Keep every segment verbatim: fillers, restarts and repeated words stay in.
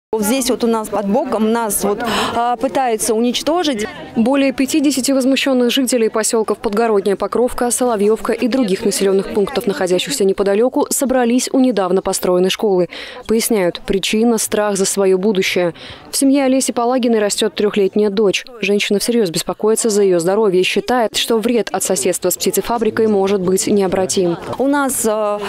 Здесь вот у нас под боком нас вот а, пытаются уничтожить. Более пятидесяти возмущенных жителей поселков Подгородняя, Покровка, Соловьевка и других населенных пунктов, находящихся неподалеку, собрались у недавно построенной школы. Поясняют, причина – страх за свое будущее. В семье Олеси Палагиной растет трехлетняя дочь. Женщина всерьез беспокоится за ее здоровье и считает, что вред от соседства с птицефабрикой может быть необратим. У нас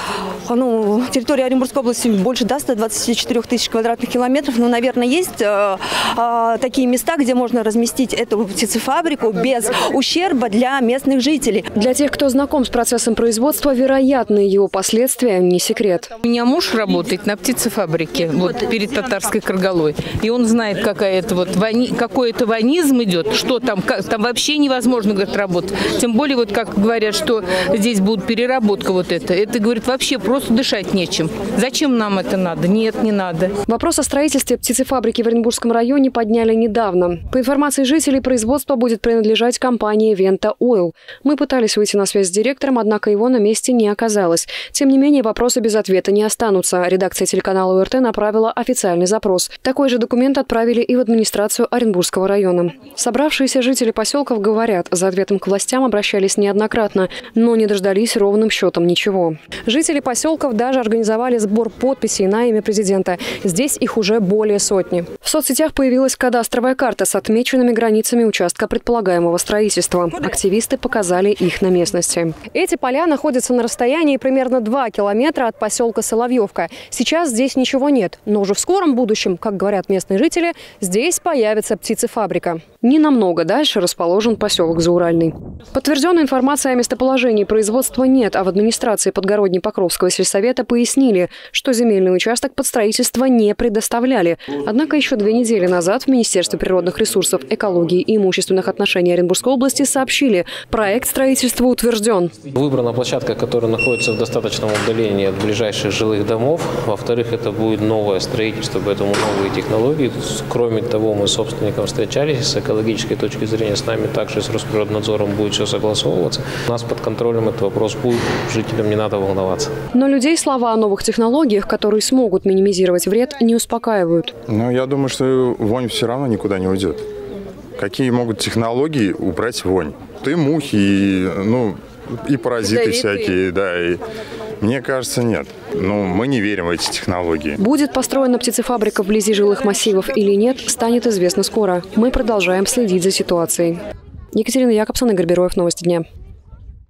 ну, территория Оренбургской области больше да, ста двадцати четырёх тысяч квадратных километров. Но, наверное, есть э, э, такие места, где можно разместить эту птицефабрику без ущерба для местных жителей. Для тех, кто знаком с процессом производства, вероятные его последствия не секрет. У меня муж работает на птицефабрике, вот перед Татарской Каргалой, и он знает, какая это вот вани, какой это ванизм идет, что там, как, там вообще невозможно, говорит, работать. Тем более, вот как говорят, что здесь будет переработка вот это, это, говорит, вообще просто дышать нечем. Зачем нам это надо? Нет, не надо. Вопрос о строительстве птицефабрики в Оренбургском районе подняли недавно. По информации жителей, производство будет принадлежать компании Venta Oil. Мы пытались выйти на связь с директором, однако его на месте не оказалось. Тем не менее, вопросы без ответа не останутся. Редакция телеканала ОРТ направила официальный запрос. Такой же документ отправили и в администрацию Оренбургского района. Собравшиеся жители поселков говорят, за ответом к властям обращались неоднократно, но не дождались ровным счетом ничего. Жители поселков даже организовали сбор подписей на имя президента. Здесь их уже более сотни. В соцсетях появилась кадастровая карта с отмеченными границами участка предполагаемого строительства. Активисты показали их на местности. Эти поля находятся на расстоянии примерно два километра от поселка Соловьевка. Сейчас здесь ничего нет, но уже в скором будущем, как говорят местные жители, здесь появится птицефабрика. Не намного дальше расположен поселок Зауральный. Подтвержденной информации о местоположении производства нет, а в администрации Подгородне-Покровского сельсовета пояснили, что земельный участок под строительство не предоставляли. Однако еще две недели назад в Министерстве природных ресурсов, экологии и имущественных отношений Оренбургской области сообщили, проект строительства утвержден. Выбрана площадка, которая находится в достаточном удалении от ближайших жилых домов. Во-вторых, это будет новое строительство, поэтому новые технологии. Кроме того, мы с собственником встречались, с экологической точки зрения с нами также с Росприроднадзором будет все согласовываться. У нас под контролем этот вопрос будет, жителям не надо волноваться. Но людей слова о новых технологиях, которые смогут минимизировать вред, не успокаивают. Ну, я думаю, что вонь все равно никуда не уйдет. Какие могут технологии убрать вонь? И мухи, и, ну, и паразиты всякие, да. И, мне кажется, нет. Ну, мы не верим в эти технологии. Будет построена птицефабрика вблизи жилых массивов или нет, станет известно скоро. Мы продолжаем следить за ситуацией. Екатерина Якобсон, Игорь Бероев, новости дня.